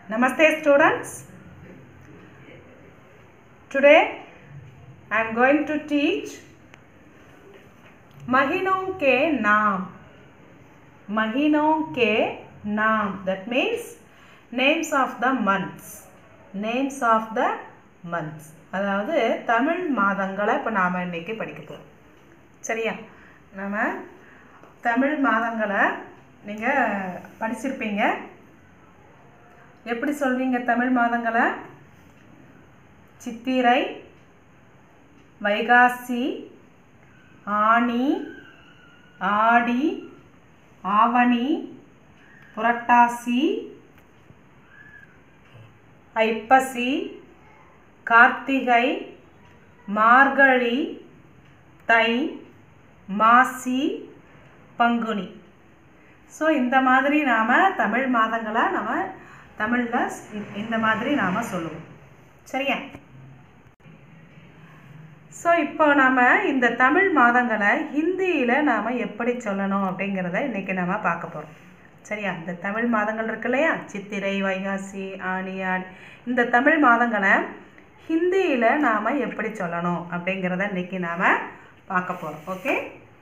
Namaste students. Today I am going to teach महीनों के नाम. महीनों के नाम, that means names of the months. Names of the months. அதாவது தமிழ் மாதங்களை இப்போ நாம் இன்னைக்கு படிக்க போகிறோம். சரியா? நம்ம தமிழ் மாதங்களை நீங்கள் படிச்சிருப்பீங்க. எப்படி சொல்வீங்க தமிழ் மாதங்களை? சித்திரை, வைகாசி, ஆனி, ஆடி, ஆவணி, புரட்டாசி, ஐப்பசி, கார்த்திகை, மார்கழி, தை, மாசி, பங்குனி. ஸோ இந்த மாதிரி நாம் தமிழ் மாதங்களை நம்ம தமிழில் இந்த மாதிரி நாம் சொல்லுவோம். சரியா? ஸோ இப்போ நாம் இந்த தமிழ் மாதங்களை ஹிந்தியில் நாம் எப்படி சொல்லணும் அப்படிங்கிறத இன்றைக்கி நம்ம பார்க்க போகிறோம். சரியா? இந்த தமிழ் மாதங்கள் இருக்கு இல்லையா, சித்திரை, வைகாசி, ஆனி, ஆடி, இந்த தமிழ் மாதங்களை ஹிந்தியில் நாம் எப்படி சொல்லணும் அப்படிங்கிறத இன்றைக்கி நாம் பார்க்க போகிறோம். ஓகே,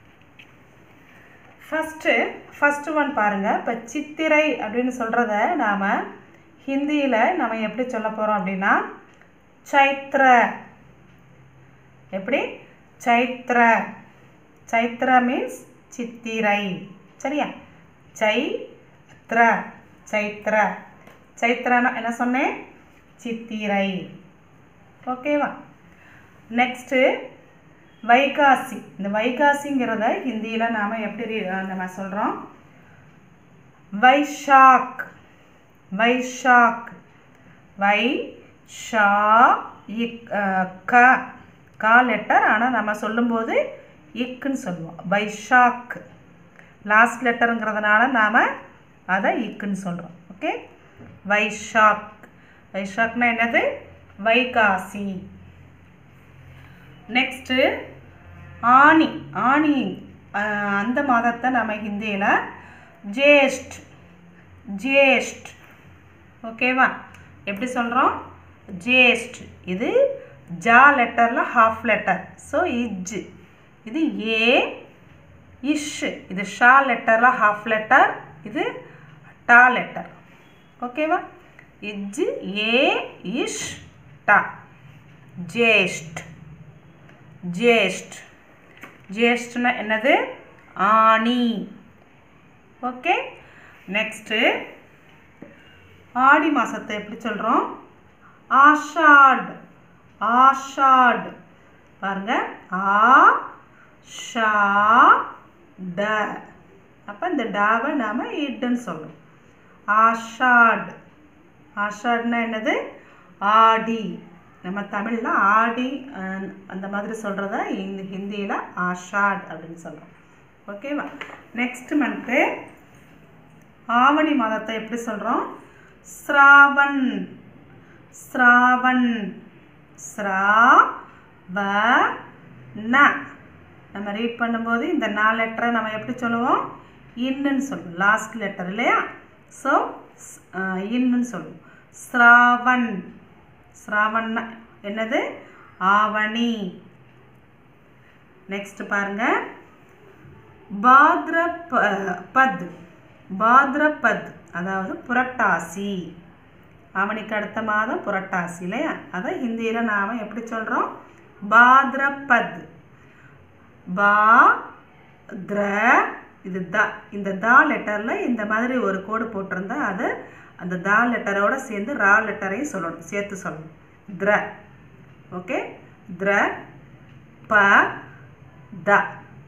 ஃபஸ்ட்டு ஒன் பாருங்கள். இப்போ சித்திரை அப்படின்னு சொல்கிறத நாம் ஹிந்தியில் நம்ம எப்படி சொல்ல போகிறோம் அப்படின்னா சைத்ர. எப்படி? சைத்ர. சைத்ர மீன்ஸ் சித்திரை. சரியா? சைத்ர. சைத்ர. சைத்ரனா என்ன சொன்னேன்? சித்திரை. ஓகேவா? நெக்ஸ்ட்டு வைகாசி. இந்த வைகாசிங்கிறத ஹிந்தியில் நாம் எப்படி நம்ம சொல்கிறோம்? வைஷாக். வைஷாக். வைஷா கா லெட்டர், ஆனால் நம்ம சொல்லும்போது இக்குன்னு சொல்லுவோம். வைஷாக் லாஸ்ட் லெட்டருங்கிறதுனால நாம் அதை இக்குன்னு சொல்கிறோம். ஓகே, வைஷாக். வைஷாக்னா என்னது? வைகாசி. நெக்ஸ்ட்டு ஆனி. ஆனி அந்த மாதத்தை நம்ம ஹிந்தியில் ஜேஷ்ட். ஜேஷ்ட். ஓகேவா? எப்படி சொல்கிறோம்? ஜேஷ்ட். இது ஜா லெட்டரில் ஹாஃப் லெட்டர். ஸோ இஜ். இது ஏ இஷ். இது ஷா லெட்டரில் ஹாஃப் லெட்டர். இது டா லெட்டர். ஓகேவா? இஜ் ஏ இஷ் டா. ஜேஷ்ட். ஜேஷ்ட். ஜேஷ்ட்னா என்னது? ஆனி. ஓகே, நெக்ஸ்ட்டு ஆடி மாதத்தை எப்படி சொல்கிறோம்? ஆஷாட். ஆஷாட். பாருங்க, ஆ ஷா ட. அப்போ இந்த டாவை நாம் இட்டுன்னு சொல்கிறோம். ஆஷாட். ஆஷாட்னா என்னது? ஆடி. நம்ம தமிழில் ஆடி அந்த மாதிரி சொல்கிறத இந்த ஹிந்தியில் ஆஷாட் அப்படின்னு சொல்கிறோம். ஓகேவா? நெக்ஸ்ட் மந்த்து ஆவணி மாதத்தை எப்படி சொல்கிறோம்? ஸ்ராவன். ஸ்ராவன். ஸ்ராவ ந. நம்ம ரீட் பண்ணும்போது இந்த 4 லெட்டரை நம்ம எப்படி சொல்லுவோம்? இன்னுன்னு சொல்லுவோம். லாஸ்ட் லெட்டர் இல்லையா? ஸோ இன்னுன்னு சொல்லுவோம். ஸ்ராவன். ஸ்ராவன் என்னது? ஆவணி. நெக்ஸ்ட் பாருங்க, பாத்ரபத். பாத்ரபத் அதாவது புரட்டாசி. ஆவணிக்கு அடுத்த மாதம் புரட்டாசி இல்லையா? அதை ஹிந்தியில் நாம் எப்படி சொல்கிறோம்? பாத்ரபத். பாத்ர. இது த. இந்த தா லெட்டரில் இந்த மாதிரி ஒரு கோடு போட்டிருந்தா அது அந்த தா லெட்டரோட சேர்ந்து ரா லெட்டரையும் சொல்லணும், சேர்த்து சொல்லணும். திர. ஓகே, திர ப த.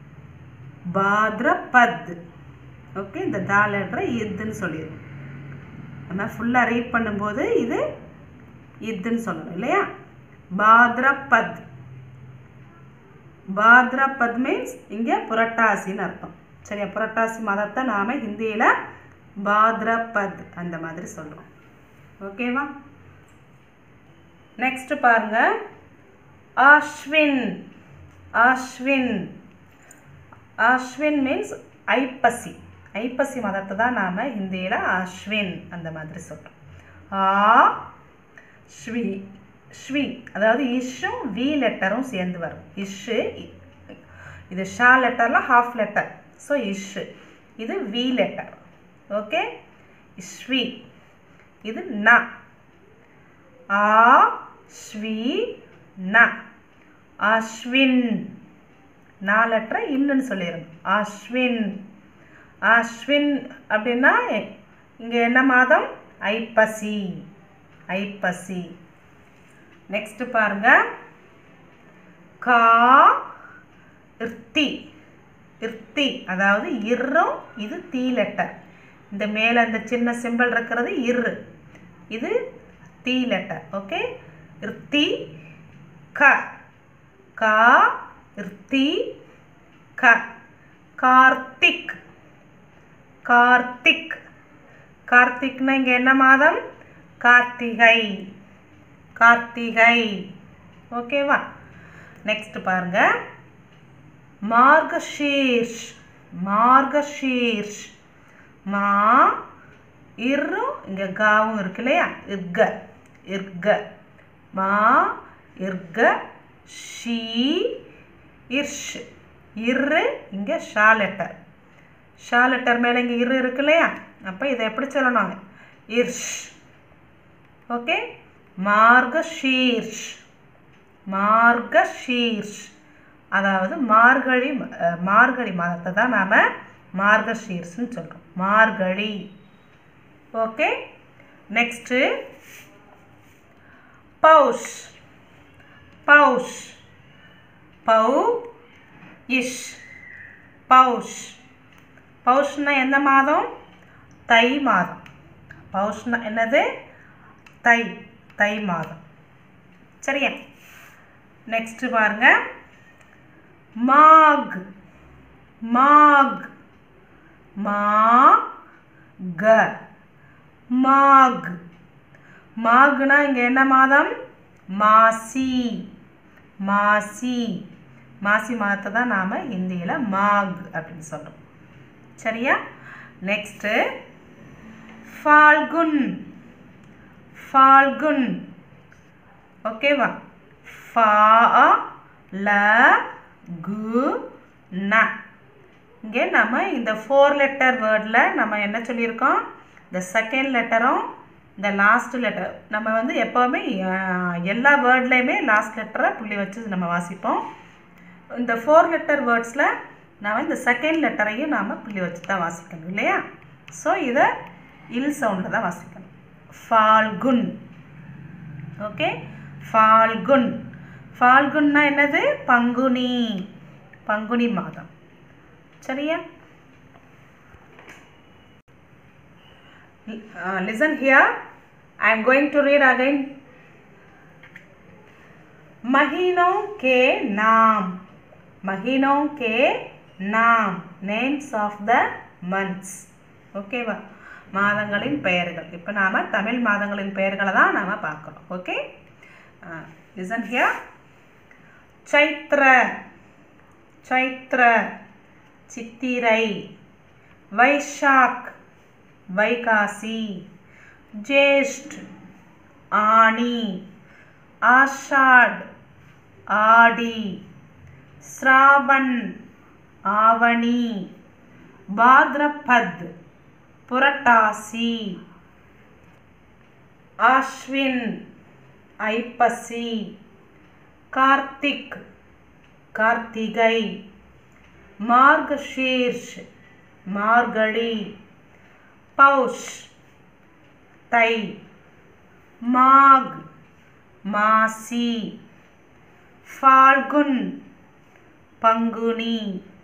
பாத்ரபத். ஓகே, இந்த தா லெட்டரை இதுன்னு சொல்லிடுவோம். நம்ம ஃபுல்லாக ரீட் பண்ணும்போது இது இதுன்னு சொல்லணும் இல்லையா? பாத்ரபத். பாத்ரபத் மீன்ஸ் இங்கே புரட்டாசின்னு அர்த்தம். சரியா? புரட்டாசி மாதத்தை நாம் ஹிந்தியில் பாத்ரபத் அந்த மாதிரி சொல்கிறோம். ஓகேவா? நெக்ஸ்ட் பாருங்க, ஆஷ்வின். ஆஷ்வின். ஆஷ்வின் மீன்ஸ் ஐப்பசி. ஐப்பசி மாதத்தை தான் நாம் ஹிந்தியில் அஸ்வின் அந்த மாதிரி சொல்கிறோம். ஆ ஸ்வி ஸ்வி அதாவது இஷ்ஷும் வி லெட்டரும் சேர்ந்து வரும். இஷ்ஷு இது ஷா லெட்டரில் ஹாஃப் லெட்டர். ஸோ இஷ்ஷு இது வி லெட்டர். ஓகே ஸ்வி இது ந. ஆ ஸ்வி ந அஸ்வின். நா லெட்டரை இன்னுன்னு சொல்லிடுங்க. அஸ்வின் அஸ்வின் அப்படின்னா இங்கே என்ன மாதம்? ஐப்பசி ஐப்பசி. நெக்ஸ்ட் பாருங்க கா இர்த்தி இர்த்தி அதாவது இர்ரும் இது தீ லெட்டர். இந்த மேலே இந்த சின்ன சிம்பிள் இருக்கிறது இரு, இது தீ லெட்டர். ஓகே இர்த்தி க கா இர்த்தி க. கார்த்திக் கார்த்திக் கார்த்திக்னா இங்கே என்ன மாதம்? கார்த்திகை கார்த்திகை. ஓகேவா? நெக்ஸ்ட் பாருங்க மார்கஷீர்ஷ் மார்கஷீர்ஷ். மா இர்ரும் இங்கே காவும் இருக்கு இல்லையா? இர்க இர்க மா இர்க ஷீ இர்ஷ். இரு இங்கே ஷா லெட்டர். ஷா லெட்டர் மேலே இங்கே இரு இருக்கு இல்லையா? அப்போ இதை எப்படி சொல்லணும்? இர்ஷ். ஓகே மார்கஷீர்ஷ் மார்கஷீர்ஷ் அதாவது மார்கழி மார்கழி மாதத்தை தான் நாம் மார்கஷீர்ஷ்னு சொல்கிறோம். மார்கழி. ஓகே நெக்ஸ்ட்டு பௌஷ் பௌஷ் பௌ இஷ் பௌஷ். பௌஷ்னா எந்த மாதம்? தை மாதம். பௌஷ்னா என்னது? தை தை மாதம். சரியா? நெக்ஸ்ட் பாருங்க மாக் மாக் மா க மாக். மாக்னா இங்கே என்ன மாதம்? மாசி மாசி. மாசி மாதத்தை தான் நாம் ஹிந்தியில் மாக் அப்படின்னு சொல்கிறோம். சரியா? நெக்ஸ்ட்டு ஃபால்குன் ஃபால்குன். ஓகேவா? ஃபா ல கு ந. இங்கே நம்ம இந்த 4 லெட்டர் வேர்டில் நம்ம என்ன சொல்லியிருக்கோம்? இந்த செகண்ட் லெட்டரும் இந்த லாஸ்ட் லெட்டர் நம்ம வந்து எப்போவுமே எல்லா வேர்ட்லேயுமே லாஸ்ட் லெட்டரை புள்ளி வச்சு நம்ம வாசிப்போம். இந்த 4 லெட்டர் வேர்ட்ஸில் நாம் இந்த செகண்ட் லெட்டரையும் நாம் புள்ளி வச்சு தான் வாசிக்கணும் இல்லையா? ஸோ இதை இல் சவுண்டில் தான் வாசிக்கணும். ஃபால்குன். ஓகே ஃபால்குன். ஃபால்குன்னா என்னது? பங்குனி பங்குனி மாதம். சரியா? Listen here. I am going to read again. महीनों के नाम महीनों के नाम names of the months. ஓகேவா? மாதங்களின் பெயர்கள். இப்போ நாம் தமிழ் மாதங்களின் பெயர்களை தான் நாம் பார்க்குறோம். Okay listen here. சைத்ர சைத்ர சித்திரை. வைஷாக் வைகாசி. ஜேஷ்ட் ஆனி. ஆஷாட் ஆடி. ஸ்ராவன் ஆவணி. பாத்ரபத் புரட்டாசி. ஆஷ்வின் ஐப்பசி. கார்த்திக் கார்த்திகை. மார்கஷீர்ஷ் மார்கழி. பௌஷ் தை. மாக் மாசி. ஃபால்குன் பங்குனி.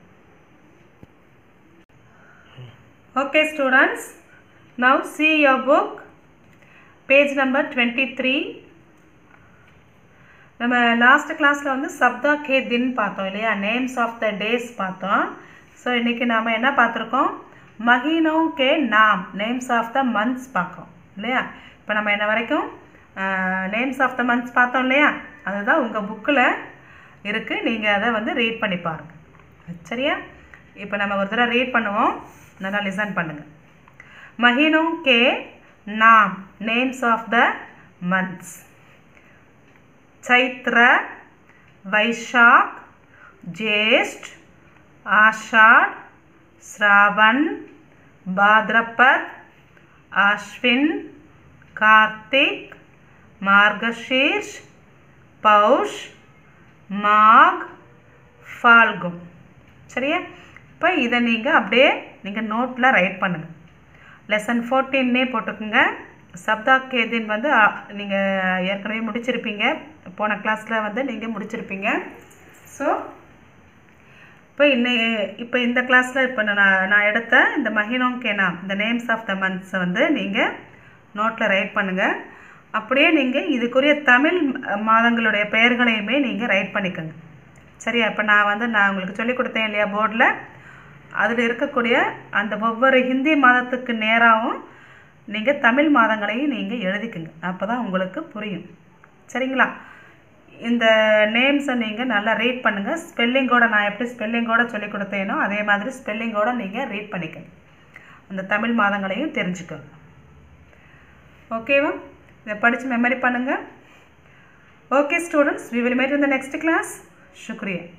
Okay students, now see your book, page number 23. நம்ம லாஸ்ட் கிளாஸில் வந்து சப்தா கே தின் பார்த்தோம் இல்லையா? நேம்ஸ் ஆஃப் த டேஸ் பார்த்தோம். ஸோ இன்றைக்கி நாம் என்ன பார்த்துருக்கோம்? மஹீனோ கே நாம் நேம்ஸ் ஆஃப் த மந்த்ஸ் பார்க்குறோம் இல்லையா? இப்போ நம்ம என்ன வரைக்கும் நேம்ஸ் ஆஃப் த மந்த்ஸ் பார்த்தோம் இல்லையா? அதுதான் உங்கள் புக்கில் இருக்குது. நீங்கள் அதை வந்து ரீட் பண்ணி பாருங்கள். சரியா? இப்போ நம்ம ஒரு தடவை ரீட் பண்ணுவோம், நல்லா லிசன் பண்ணுங்கள். महीनों के नाम, names of the months. Chaitra, वैशाख, ज्येष्ठ, आषाढ़, श्रावण, भाद्रपद, आश्विन, कार्तिक, मार्गशीर्ष, पौष, माघ, फाल्गुन. சரியா? இப்போ இதை நீங்கள் அப்படியே நீங்கள் நோட்டில் ரைட் பண்ணுங்கள். லெசன் 14 போட்டுக்குங்க. சப்தாக்கே தின் வந்து நீங்கள் ஏற்கனவே முடிச்சிருப்பீங்க, போன கிளாஸில் வந்து நீங்கள் முடிச்சிருப்பீங்க. ஸோ இப்போ இந்த கிளாஸில் இப்போ நான் எடுத்த இந்த மஹினோங் கே நாம், இந்த நேம்ஸ் ஆஃப் த மந்த்ஸை வந்து நீங்கள் நோட்டில் ரைட் பண்ணுங்கள். அப்படியே நீங்கள் இதுக்குரிய தமிழ் மாதங்களுடைய பெயர்களையுமே நீங்கள் ரைட் பண்ணிக்கோங்க. சரியா? இப்போ நான் உங்களுக்கு சொல்லிக் கொடுத்தேன் இல்லையா போர்டில், அதில் இருக்கக்கூடிய அந்த ஒவ்வொரு ஹிந்தி மாதத்துக்கு நேராகவும் நீங்கள் தமிழ் மாதங்களையும் நீங்கள் எழுதிக்குங்க. அப்போ தான் உங்களுக்கு புரியும். சரிங்களா? இந்த நேம்ஸை நீங்கள் நல்லா ரீட் பண்ணுங்கள். ஸ்பெல்லிங்கோட நான் எப்படி ஸ்பெல்லிங்கோட சொல்லிக் கொடுத்தேனோ அதே மாதிரி ஸ்பெல்லிங்கோட நீங்கள் ரீட் பண்ணிக்கங்க. அந்த தமிழ் மாதங்களையும் தெரிஞ்சுக்கோங்க. ஓகேவா? இதை படித்து மெமரி பண்ணுங்கள். Okay students, we will meet in the next class. शुक्रिया.